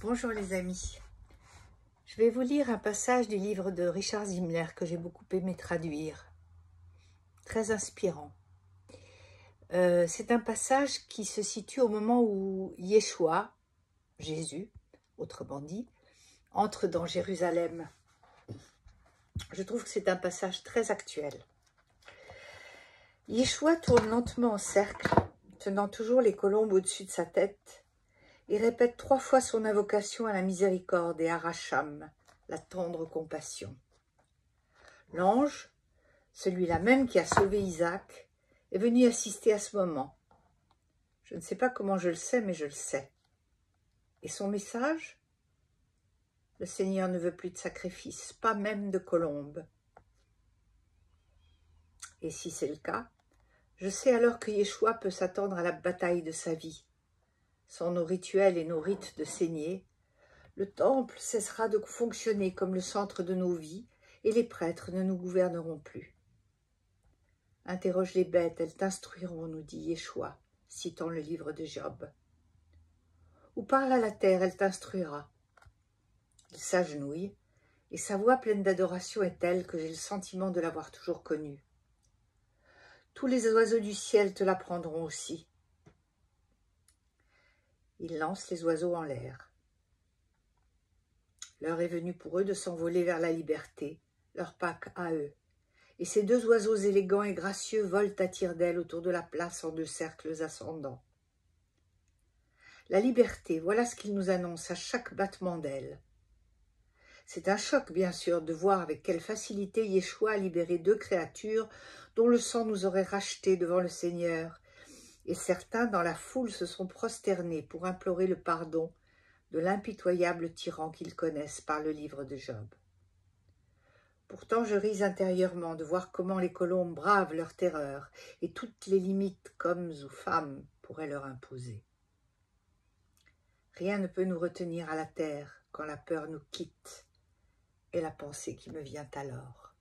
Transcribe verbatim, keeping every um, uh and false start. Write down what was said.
Bonjour les amis, je vais vous lire un passage du livre de Richard Zimler que j'ai beaucoup aimé traduire, très inspirant. Euh, c'est un passage qui se situe au moment où Yeshua, Jésus, autrement dit, entre dans Jérusalem. Je trouve que c'est un passage très actuel. Yeshua tourne lentement en cercle, tenant toujours les colombes au-dessus de sa tête, et répète trois fois son invocation à la miséricorde et à Racham, la tendre compassion. L'ange, celui-là même qui a sauvé Isaac, est venu assister à ce moment. Je ne sais pas comment je le sais, mais je le sais. Et son message? Le Seigneur ne veut plus de sacrifice, pas même de colombes. Et si c'est le cas, je sais alors que Yeshua peut s'attendre à la bataille de sa vie. Sans nos rituels et nos rites de saignée, le temple cessera de fonctionner comme le centre de nos vies et les prêtres ne nous gouverneront plus. Interroge les bêtes, elles t'instruiront, nous dit Yeshua, citant le livre de Job. Ou parle à la terre, elle t'instruira. Il s'agenouille, et sa voix pleine d'adoration est telle que j'ai le sentiment de l'avoir toujours connue. Tous les oiseaux du ciel te l'apprendront aussi. Il lance les oiseaux en l'air. L'heure est venue pour eux de s'envoler vers la liberté, leur Pâque à eux. Et ces deux oiseaux élégants et gracieux volent à tire-d'aile autour de la place en deux cercles ascendants. La liberté, voilà ce qu'ils nous annoncent à chaque battement d'aile. C'est un choc, bien sûr, de voir avec quelle facilité Yeshua a libéré deux créatures dont le sang nous aurait rachetés devant le Seigneur, et certains dans la foule se sont prosternés pour implorer le pardon de l'impitoyable tyran qu'ils connaissent par le livre de Job. Pourtant, je ris intérieurement de voir comment les colombes bravent leur terreur et toutes les limites qu'hommes ou femmes pourraient leur imposer. Rien ne peut nous retenir à la terre quand la peur nous quitte, est la pensée qui me vient alors.